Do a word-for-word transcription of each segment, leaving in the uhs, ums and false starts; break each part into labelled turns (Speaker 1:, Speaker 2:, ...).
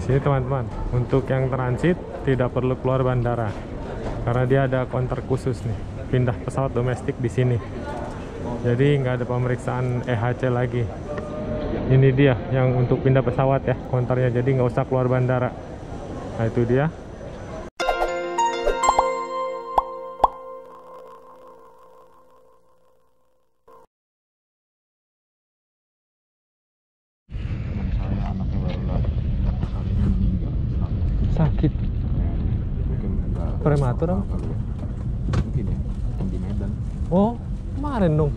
Speaker 1: Di sini teman-teman, untuk yang transit tidak perlu keluar bandara karena dia ada counter khusus nih, pindah pesawat domestik di sini. Jadi nggak ada pemeriksaan E H C lagi. Ini dia yang untuk pindah pesawat ya, counternya, jadi nggak usah keluar bandara. Nah itu dia. Sakit prematur apa?
Speaker 2: Mungkin ya, yang di Medan.
Speaker 1: Oh, kemarin dong.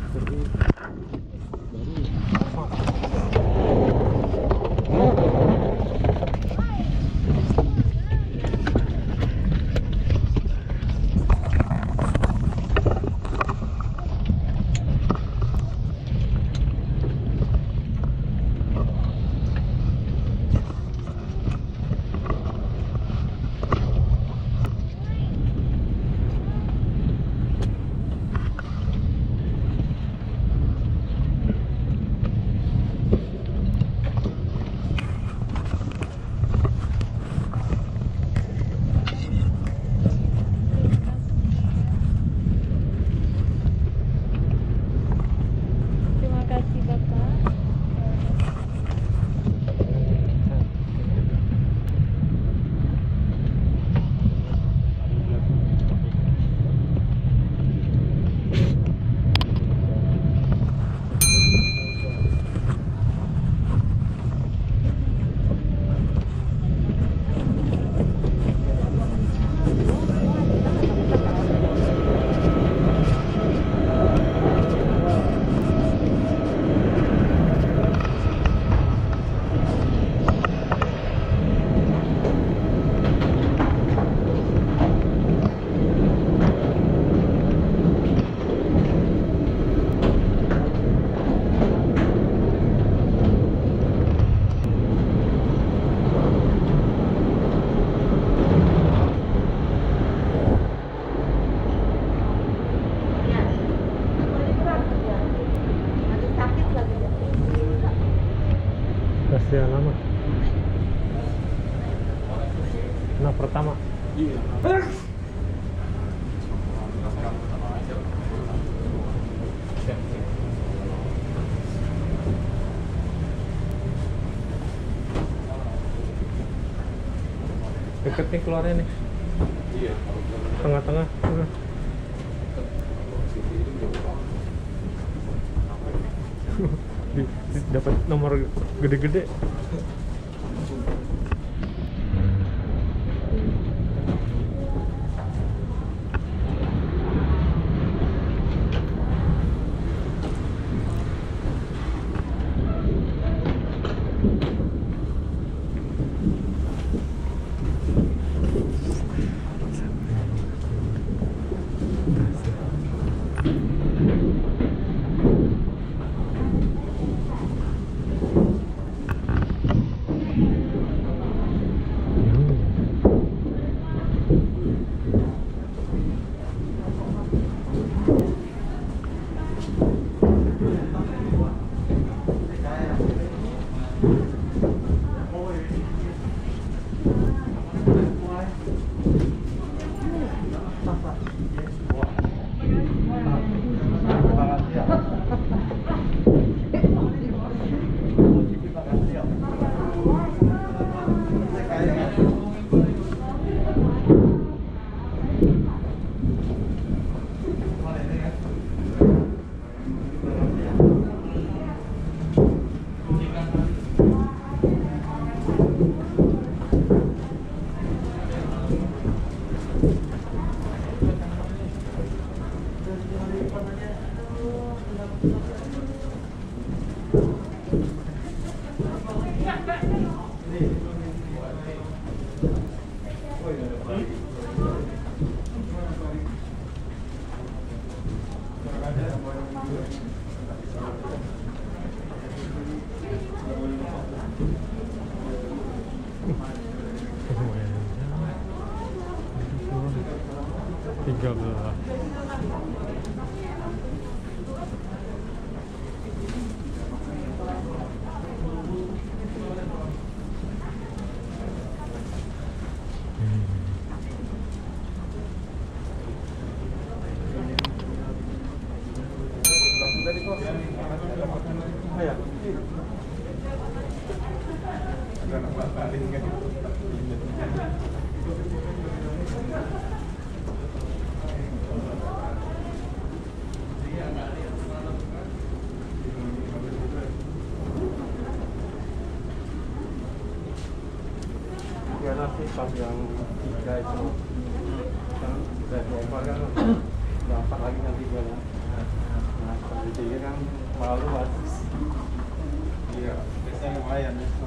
Speaker 1: Kasihan lama. Nah pertama.
Speaker 2: Iya.
Speaker 1: Deket nih keluarnya nih.
Speaker 2: Iya.
Speaker 1: Tengah-tengah. Dapat nomor gede-gede. tiga belas.
Speaker 3: Ya nanti pas yang tiga itu kan udah diekor kan dapat lagi nanti gue ya. Nah kalau tiga kan malu mas. Iya, biasanya lumayan ya.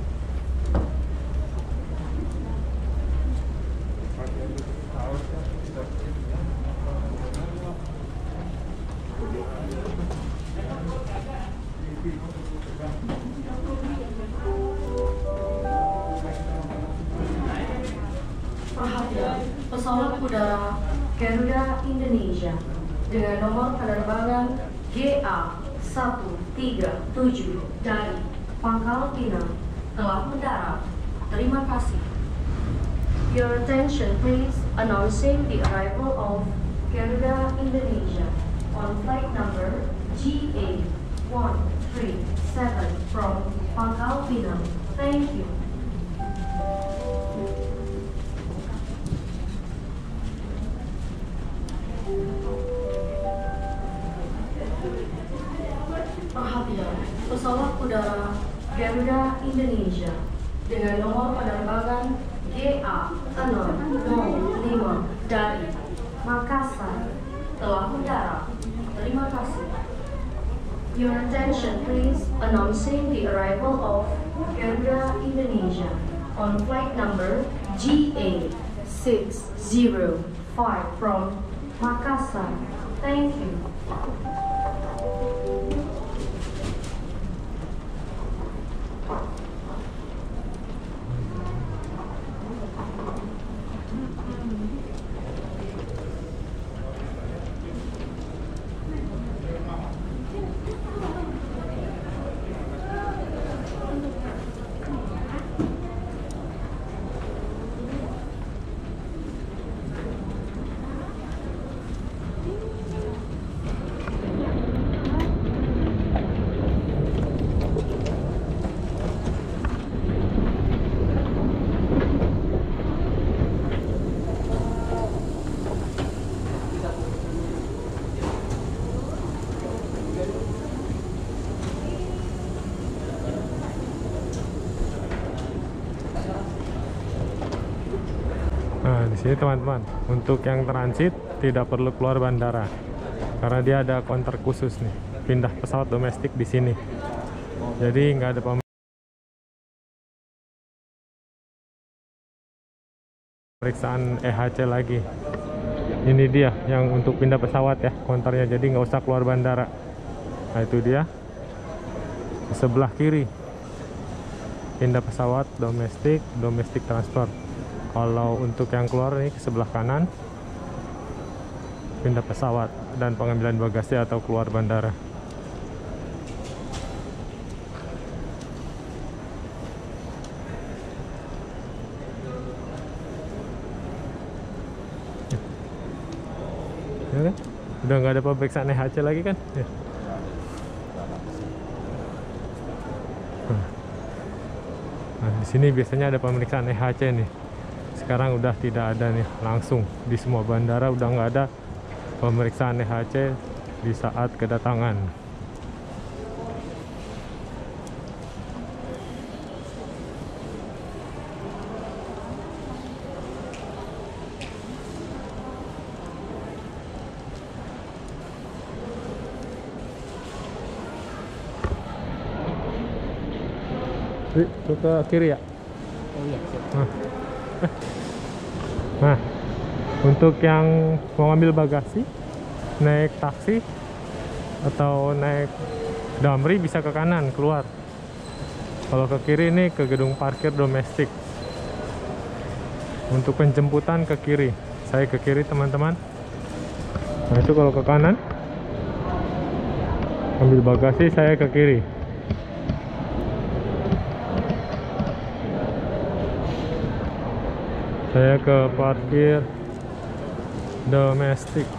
Speaker 4: Perhatian, pesawat udara Garuda Indonesia dengan nomor penerbangan G A satu tiga tujuh dari Pangkal Pinang telah mendarat. Terima kasih. Your attention please, announcing the arrival of Garuda Indonesia on flight number G A one three seven from Pangkal Pinang. Thank you. Perhatian, pesawat udara Garuda Indonesia dengan nomor penerbangan G A enam nol lima dari Makassar telah mendarat. Terima kasih. Your attention please, announcing the arrival of Garuda Indonesia on flight number G A six zero five from Makassar. Thank you.
Speaker 1: Nah, di sini teman-teman, untuk yang transit tidak perlu keluar bandara karena dia ada counter khusus nih, pindah pesawat domestik di sini. Jadi nggak ada pemeriksaan E H C lagi. Ini dia yang untuk pindah pesawat ya, counternya, jadi nggak usah keluar bandara. Nah itu dia, di sebelah kiri pindah pesawat domestik, domestik transfer. Kalau untuk yang keluar nih ke sebelah kanan, pindah pesawat dan pengambilan bagasi atau keluar bandara. Ya kan? Udah nggak ada pemeriksaan E H C lagi kan? Ya. Nah, di sini biasanya ada pemeriksaan E H C nih. Sekarang udah tidak ada nih, langsung di semua bandara udah nggak ada pemeriksaan E H C di saat kedatangan. Itu ke kiri ya?
Speaker 3: Oh iya.
Speaker 1: Nah. Nah, untuk yang mau ambil bagasi, naik taksi atau naik Damri bisa ke kanan keluar. Kalau ke kiri ini ke gedung parkir domestik. Untuk penjemputan ke kiri, saya ke kiri teman-teman. Nah itu kalau ke kanan, ambil bagasi saya ke kiri. Saya ke parkir domestik.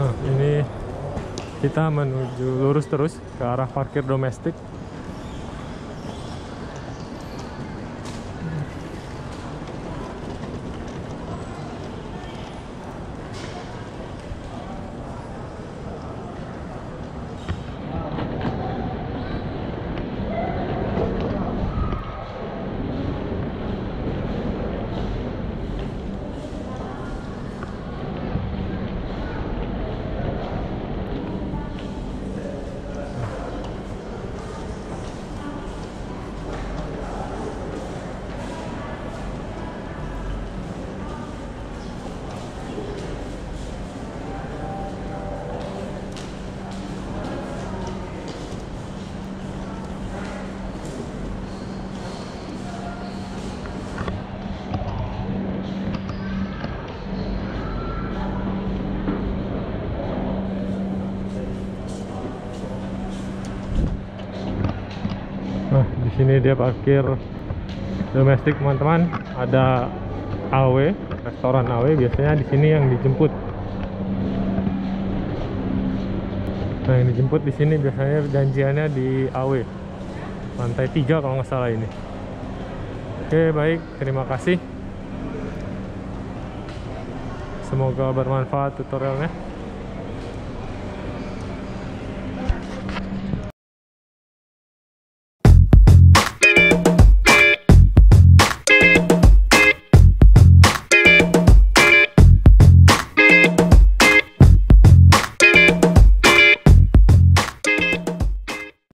Speaker 1: Nah, ini kita menuju lurus terus ke arah parkir domestik. Nah, di sini dia parkir domestik, teman-teman. Ada A W, restoran A W biasanya di sini yang dijemput. Nah, yang dijemput di sini biasanya janjiannya di A W. Lantai tiga kalau nggak salah ini. Oke, baik. Terima kasih. Semoga bermanfaat tutorialnya.